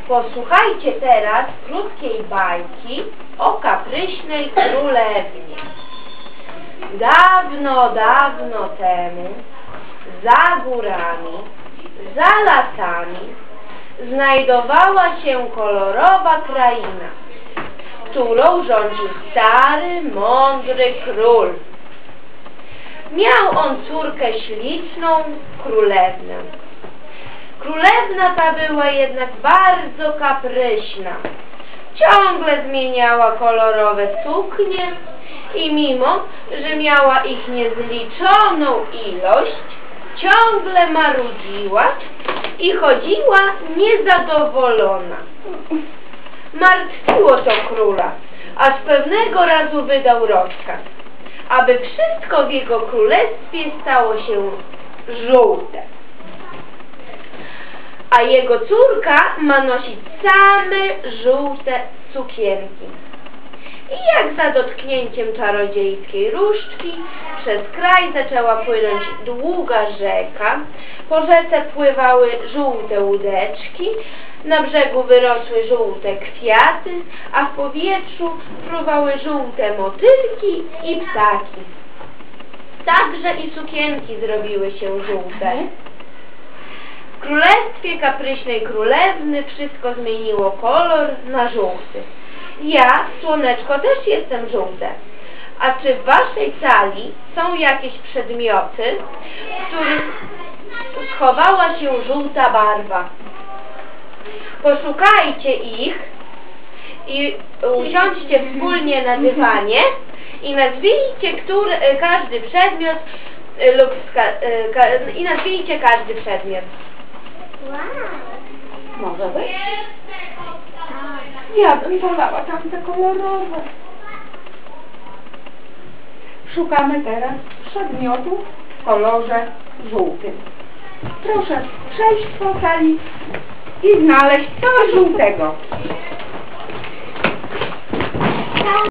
Posłuchajcie teraz krótkiej bajki o kapryśnej królewnie. Dawno, dawno temu, za górami, za lasami, znajdowała się kolorowa kraina, którą rządził stary, mądry król. Miał on córkę śliczną, królewnę. Królewna ta była jednak bardzo kapryśna. Ciągle zmieniała kolorowe suknie i mimo, że miała ich niezliczoną ilość, ciągle marudziła i chodziła niezadowolona. Martwiło to króla, aż pewnego razu wydał rozkaz, aby wszystko w jego królestwie stało się żółte. A jego córka ma nosić same żółte sukienki. I jak za dotknięciem czarodziejskiej różdżki przez kraj zaczęła płynąć długa rzeka, po rzece pływały żółte łódeczki, na brzegu wyrosły żółte kwiaty, a w powietrzu fruwały żółte motylki i ptaki. Także i sukienki zrobiły się żółte. W królestwie kapryśnej królewny wszystko zmieniło kolor na żółty. Ja, słoneczko, też jestem żółte. A czy w waszej sali są jakieś przedmioty, w których schowała się żółta barwa? Poszukajcie ich i usiądźcie wspólnie na dywanie i nazwijcie każdy przedmiot i nazwijcie każdy przedmiot. Wow. Może być? Ja bym wolała tamte kolorowe. Szukamy teraz przedmiotu w kolorze żółtym. Proszę przejść po sali i znaleźć coś żółtego.